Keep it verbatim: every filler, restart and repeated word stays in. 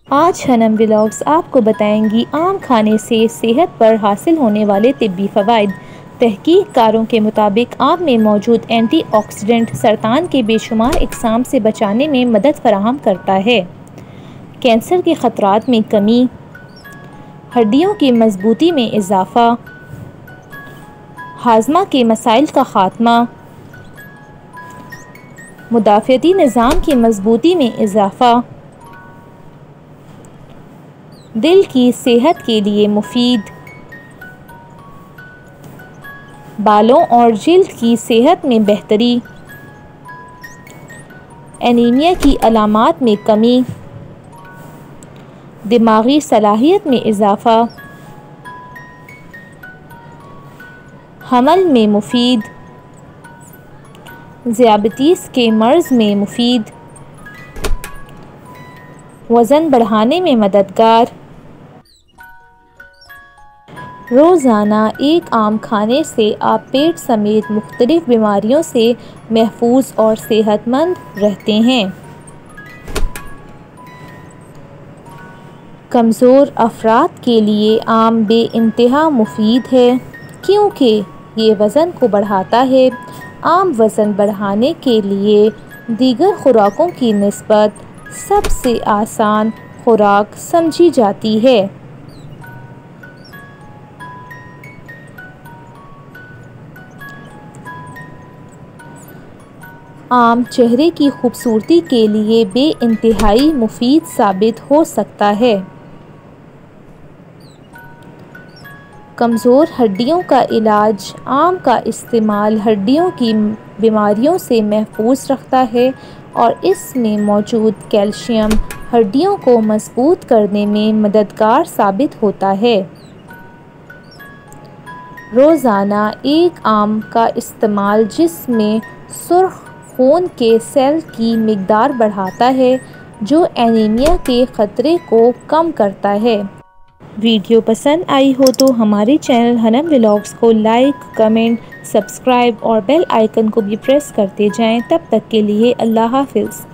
आज Hunnam vlogs आपको बताएंगी आम खाने से सेहत पर हासिल होने वाले तिब्बी फ़वाइद। तहकीककारों के मुताबिक आम में मौजूद एंटीऑक्सीडेंट सरतान के बेशुमार इक़साम से बचाने में मदद फराहम करता है। कैंसर के ख़तरात में कमी, हड्डियों की मजबूती में इजाफ़ा, हाजमा के मसाइल का ख़ात्मा, मुदाफ़ती निज़ाम की मजबूती में इजाफ़ा, दिल की सेहत के लिए मुफीद, बालों और जिल्द की सेहत में बेहतरी, एनीमिया की अलामात में कमी, दिमागी सलाहियत में इजाफ़ा, हमल में मुफीद, ज़ियाबतीस के मर्ज़ में मुफीद, वज़न बढ़ाने में मददगार। रोज़ाना एक आम खाने से आप पेट समेत मुख्तलिफ़ बीमारियों से महफूज और सेहतमंद रहते हैं। कमज़ोर अफराद के लिए आम बेइंतहा मुफीद है क्योंकि ये वज़न को बढ़ाता है। आम वज़न बढ़ाने के लिए दीगर खुराकों की निस्बत सबसे आसान खुराक समझी जाती है। आम चेहरे की खूबसूरती के लिए बेइंतहाई मुफीद साबित हो सकता है। कमज़ोर हड्डियों का इलाज, आम का इस्तेमाल हड्डियों की बीमारियों से महफूज रखता है और इसमें मौजूद कैल्शियम हड्डियों को मजबूत करने में मददगार साबित होता है। रोज़ाना एक आम का इस्तेमाल जिसमें सुर्ख खून के सेल की मिकदार बढ़ाता है जो एनीमिया के ख़तरे को कम करता है। वीडियो पसंद आई हो तो हमारे चैनल हनम व्लॉग्स को लाइक, कमेंट, सब्सक्राइब और बेल आइकन को भी प्रेस करते जाएं। तब तक के लिए अल्लाह हाफ़िज़।